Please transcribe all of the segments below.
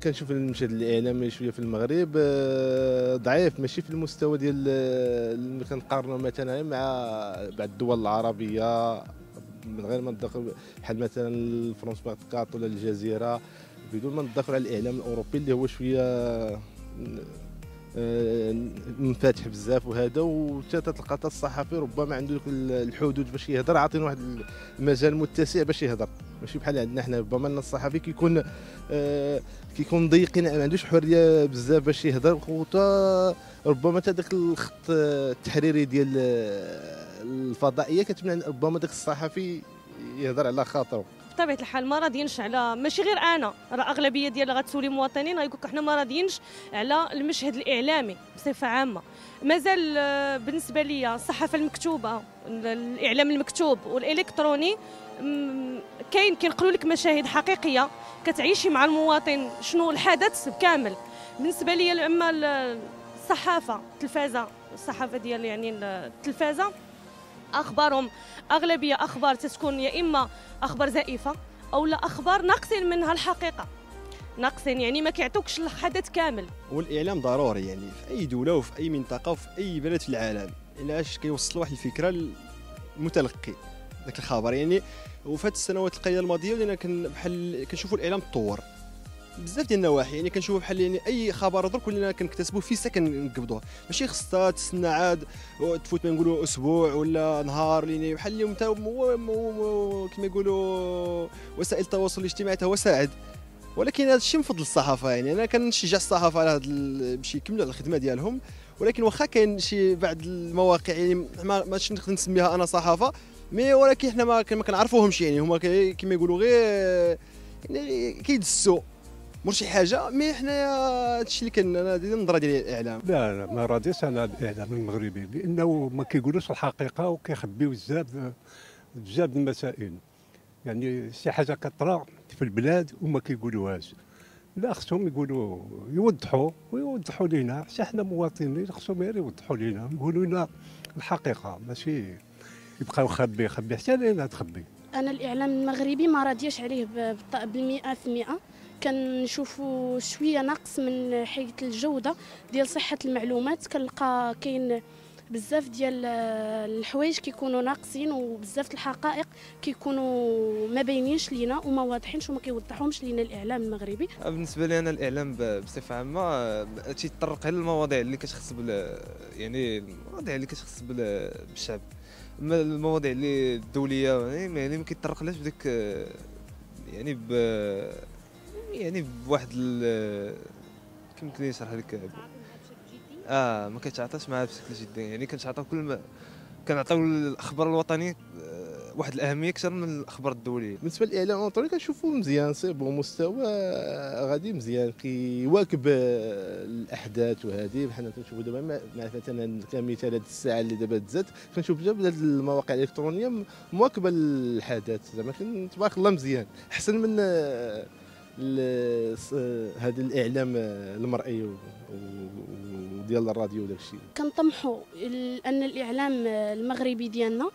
كنشوف المشهد الاعلامي شويه في المغرب ضعيف، ماشي في المستوى ديال اللي كنقارنوا مثلا مع بعض الدول العربيه، من غير ما ندخل بحال مثلا فرنسا 24 ولا الجزيره، بدون ما ندخل على الاعلام الاوروبي اللي هو شويه منفتح بزاف وهذا. وحتى تلقى الصحفي ربما عنده الحدود باش يهضر، عاطين واحد المجال متسع باش يهضر، ماشي بحال عندنا حنا. ربما الصحفي كيكون ضيقين، ما عندوش حريه بزاف باش يهضر، وتا ربما حتى داك الخط التحريري ديال الفضائيه كتمنع ربما داك الصحفي يهضر على خاطره. بطبيعه الحال ما راضيينش على، ماشي غير انا، راه اغلبيه ديال غتسولي مواطنين غيقول لك حنا ما راضيينش على المشهد الاعلامي بصفه عامه. مازال بالنسبه لي الصحافه المكتوبه، الاعلام المكتوب والالكتروني كينقلوا لك مشاهد حقيقيه كتعيشي مع المواطن شنو الحدث كامل. بالنسبه لي اما الصحافه التلفازه، الصحافه ديال يعني التلفازه اخبارهم اغلبيه اخبار تتكون يا اما اخبار زائفه او لا اخبار ناقصين منها الحقيقه، ناقصين يعني ما كيعطوكش الحدث كامل. والاعلام ضروري يعني في اي دوله وفي اي منطقه وفي اي بلد في العالم، علاش كيوصل واحد الفكره للمتلقي ذاك الخبر يعني. وفي هذه السنوات القليله الماضيه ولينا بحال كنشوفوا الاعلام تطور بزاف ديال النواحي، يعني كنشوفوا بحال يعني اي خبر درك ولينا كنكتسبوه في ساعه كنقبضوه، ماشي خصها تسنى عاد تفوت ما نقولوا اسبوع ولا نهار، يعني بحال اليوم حتى كما يقولوا وسائل التواصل الاجتماعي حتى هو ساعد. ولكن هذا الشيء من فضل الصحافه، يعني انا كنشجع الصحافه على هذا باش يكملوا على الخدمه ديالهم. ولكن واخا كاين شي بعض المواقع يعني ماشي نقدر نسميها انا صحافه مي، ولكن حنا ما كنعرفوهمش، يعني هما كما يقولوا غير يعني كيدسوا مر شي حاجه. مي حنايا هادشي اللي كان انا النظره ديالي الاعلام. لا ما راضيش على الاعلام المغربي، لانه ما كيقولوش الحقيقه وكيخبيو بزاف المسائل. يعني شي حاجه كطرا في البلاد وما كيقولوهاش، لا خصهم يقولوا ويوضحوا لينا، حتى حنا مواطنين خصهم غير يوضحوا لينا، يقولوا لنا الحقيقه، ماشي يبقاو خبي حتى لينا تخبي. انا الاعلام المغربي ما راضياش عليه ب100%. كنشوفوا شويه نقص من حيث الجوده ديال صحه المعلومات. كنلقى كاين بزاف ديال الحوايج كيكونوا ناقصين، وبزاف الحقائق كيكونوا ما باينينش لينا وما واضحينش وما كيوضحوهمش لينا الاعلام المغربي. بالنسبه لي انا الاعلام بصفه عامه تيطرق على المواضيع اللي كتخص يعني المواضيع اللي كتخص بالشعب. اما المواضيع اللي الدوليه يعني ما كيطرقلاش بديك يعني يعني بواحد كيمكن لي نشرح لك ما كتعطاش معها بشكل جدي، يعني كنعطيو كنعطيو الاخبار الوطنيه واحد الاهميه اكثر من الاخبار الدوليه. بالنسبه للاعلام الوطني كنشوفوا مزيان، سي بون مستوى غادي مزيان، كيواكب الاحداث وهذه. بحال كنشوفوا دابا مثلا كمثال هذه الساعه اللي دابا تزاد، كنشوف بزاف ديال المواقع الالكترونيه مواكبه للحدث، زعما تبارك الله مزيان، احسن من هذا الاعلام المرئي وديال الراديو وداك الشيء. كنطمحوا ان الاعلام المغربي ديالنا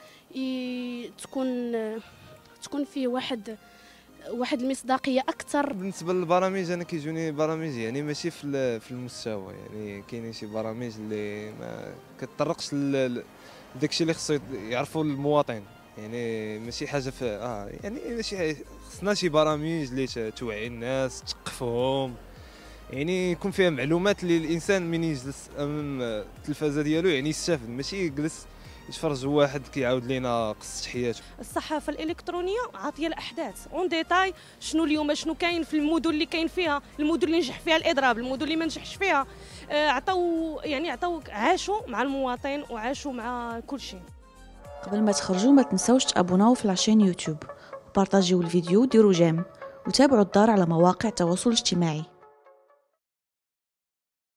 تكون فيه واحد المصداقيه اكثر. بالنسبه للبرامج انا كيجوني برامج يعني ماشي في المستوى، يعني كاينين شي برامج اللي ما كتطرقش لداكشي اللي خصو يعرفوا المواطن، يعني ماشي حاجه في يعني خصنا شي برامج اللي توعي الناس تثقفهم، يعني يكون فيها معلومات اللي الانسان من يجلس امام التلفازه ديالو يعني يستافد، ماشي يجلس يتفرج واحد كيعاود لينا قصه حياته. الصحافه الالكترونيه عاطيه الاحداث اون ديتاي، شنو اليوم شنو كاين في المدن اللي كاين فيها، المدن اللي نجح فيها الاضراب، المدن اللي ما نجحش فيها. عطاو عاشوا مع المواطن وعاشوا مع كل شيء. قبل ما تخرجوا ما تنسوش تابوناو في لاشين يوتيوب وبارطاجيو الفيديو وديروا جيم وتابعوا الدار على مواقع التواصل الاجتماعي.